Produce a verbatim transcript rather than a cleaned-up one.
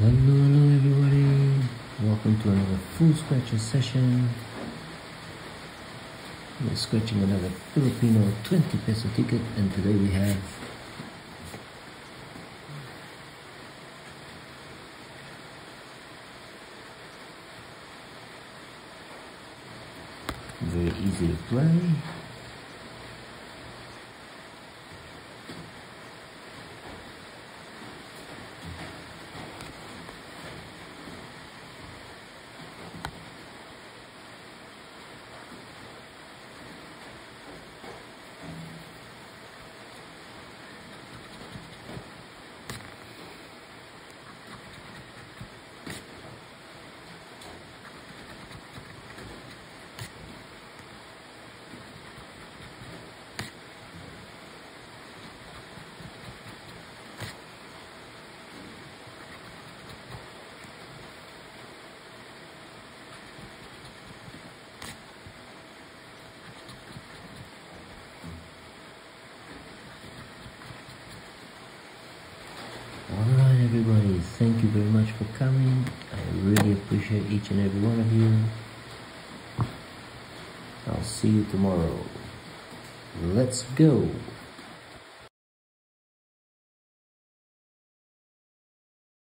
Hello, hello everybody. Welcome to another full scratcher session. We're scratching another Filipino twenty peso ticket, and today we have very easy to play. Alright everybody, thank you very much for coming. I really appreciate each and every one of you. I'll see you tomorrow. Let's go!